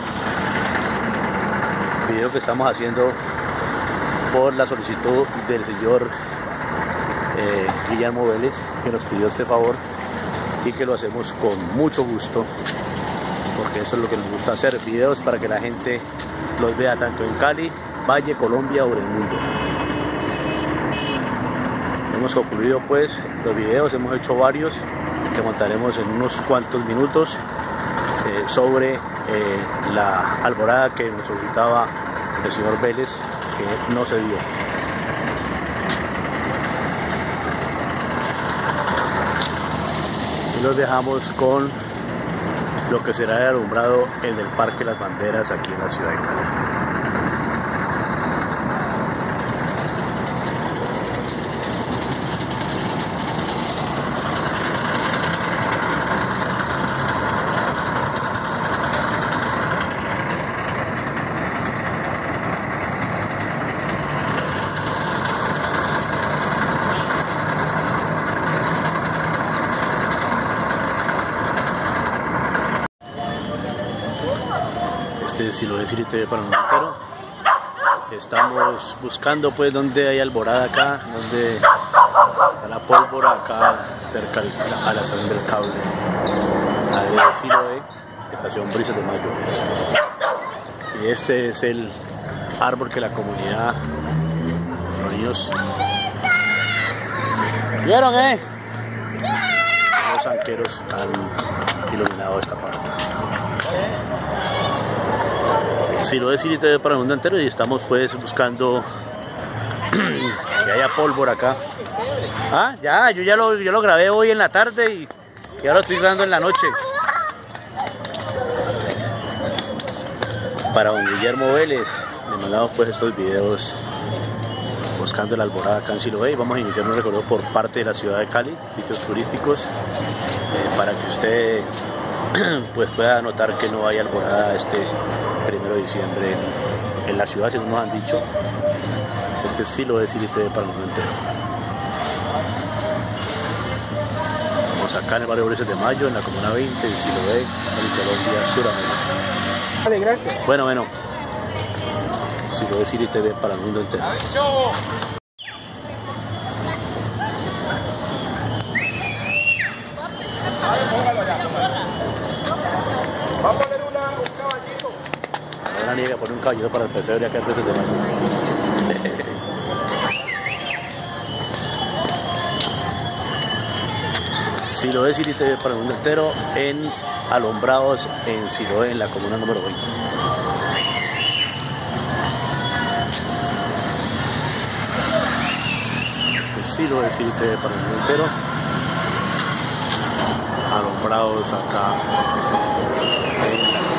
[SPEAKER 1] Video que estamos haciendo por la solicitud del señor Guillermo Vélez, que nos pidió este favor y que lo hacemos con mucho gusto, porque eso es lo que nos gusta hacer, videos para que la gente los vea tanto en Cali, Valle, Colombia o en el mundo. Hemos concluido pues los videos, hemos hecho varios que montaremos en unos cuantos minutos sobre la alborada que nos solicitaba el señor Vélez, que no se dio. Y los dejamos con lo que será el alumbrado en el Parque Las Banderas aquí en la ciudad de Cali. Si lo decir TV para un entero, estamos buscando pues donde hay alborada acá, donde está la pólvora acá cerca a la estación del cable, a Siloé, estación Brisas de Mayo. Y este es el árbol que la comunidad, los niños vieron, los arqueros han iluminado esta parte. Si lo es TV para el mundo entero, y estamos pues buscando que haya pólvora acá. Ah, ya, yo lo grabé hoy en la tarde y ahora lo estoy grabando en la noche. Para don Guillermo Vélez le mandamos pues estos videos buscando la alborada acá en Siloé, y vamos a iniciar un recorrido por parte de la ciudad de Cali, sitios turísticos, para que usted pues pueda notar que no hay alborada este 1 de diciembre en la ciudad, según nos han dicho. Este sí lo es TV para el mundo entero. Estamos acá en el barrio Brisas de Mayo, en la comuna 20, en Siloé, en Colombia, Suramérica.
[SPEAKER 5] Vale, gracias.
[SPEAKER 1] Bueno. Sí lo es TV para el mundo entero. Ahora niega poner un caballito para el pesebre acá en Brisas de Mayo. Siloé TV para el mundo entero, en alumbrados en Siloé, en la comuna número 20. Este Siloé TV para el mundo entero, alumbrados acá en la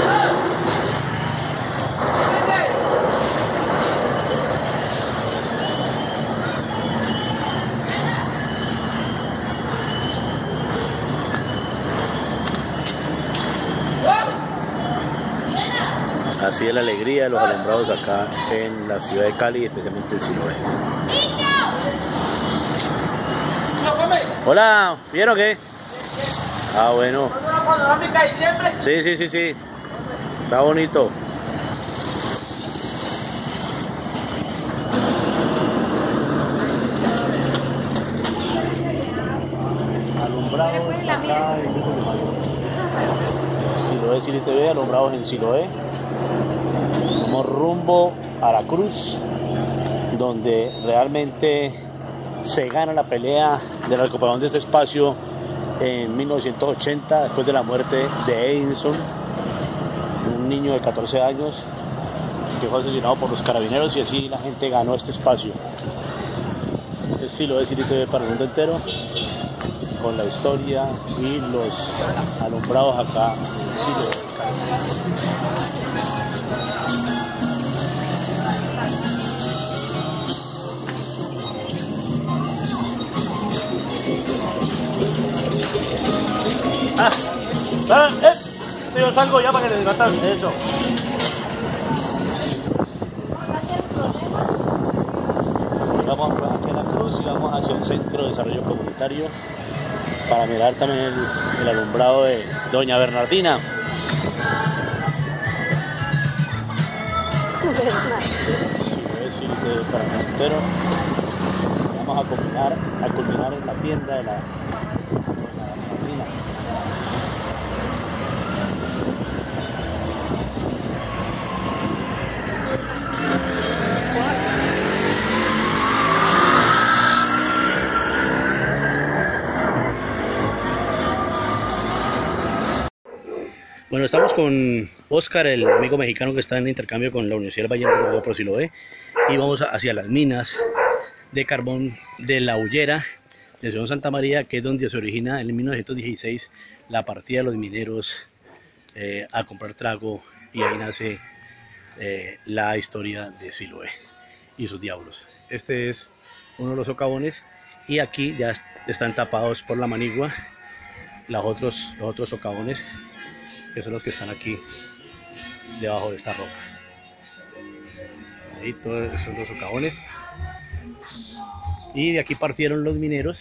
[SPEAKER 1] Así es la alegría de los alumbrados acá en la ciudad de Cali, especialmente en Siloé. Hola, ¿vieron qué? Ah, bueno. Sí. Está bonito. Alumbrados acá en Siloé TV, alumbrados en Siloé. Vamos rumbo a la Cruz, donde realmente se gana la pelea de la recuperación de este espacio en 1980, después de la muerte de Edinson, un niño de 14 años que fue asesinado por los carabineros, y así la gente ganó este espacio. Es Siloé TV para el mundo entero, con la historia y los alumbrados acá en Siloé. Yo salgo ya para que les desgastan eso. Vamos aquí a la Cruz y vamos hacia un centro de desarrollo comunitario para mirar también el alumbrado de Doña Bernardina. Sí, para el entero. Vamos a culminar en la tienda de la Bernardina. Bueno, estamos con Oscar, el amigo mexicano que está en intercambio con la Universidad del Valle de Pro Siloé, y vamos hacia las minas de carbón de La Ullera, de Ciudad Santa María, que es donde se origina en 1916 la partida de los mineros a comprar trago, y ahí nace la historia de Siloé y sus diablos. Este es uno de los socavones, y aquí ya están tapados por la manigua los otros socavones, que son los que están aquí debajo de esta roca. Ahí todos son los socavones, y de aquí partieron los mineros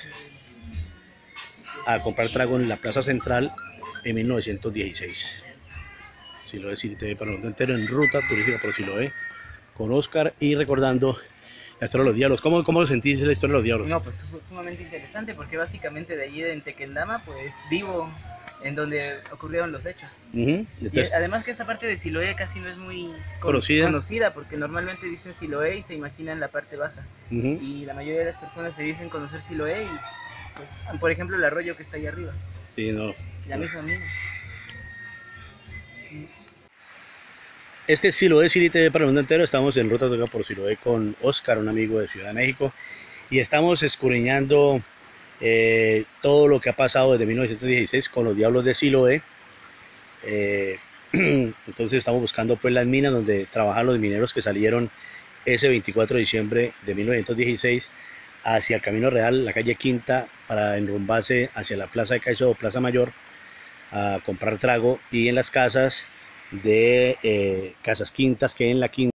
[SPEAKER 1] a comprar trago en la plaza central en 1916. Siloé City TV para el mundo entero, en ruta turística por Siloé, con Oscar, y recordando la historia de los diablos. ¿Cómo sentís la historia de los diablos?
[SPEAKER 2] No, pues sumamente interesante, porque básicamente de allí en Tequendama, pues vivo en donde ocurrieron los hechos.
[SPEAKER 1] Entonces,
[SPEAKER 2] Y además que esta parte de Siloé casi no es muy
[SPEAKER 1] conocida,
[SPEAKER 2] porque normalmente dicen Siloé y se imaginan la parte baja. Y la mayoría de las personas te dicen conocer Siloé y, pues, por ejemplo, el arroyo que está ahí arriba.
[SPEAKER 1] Sí, no.
[SPEAKER 2] La misma mina.
[SPEAKER 1] Este es Siloé City TV para el mundo entero. Estamos en ruta turística por Siloé con Oscar, un amigo de Ciudad de México, y estamos escudriñando todo lo que ha pasado desde 1916 con los diablos de Siloé. Entonces estamos buscando pues las minas donde trabajan los mineros que salieron ese 24 de diciembre de 1916 hacia el Camino Real, la calle Quinta, para enrumbarse hacia la Plaza de Caicedo, Plaza Mayor, a comprar trago, y en las casas de Casas Quintas, que en la Quinta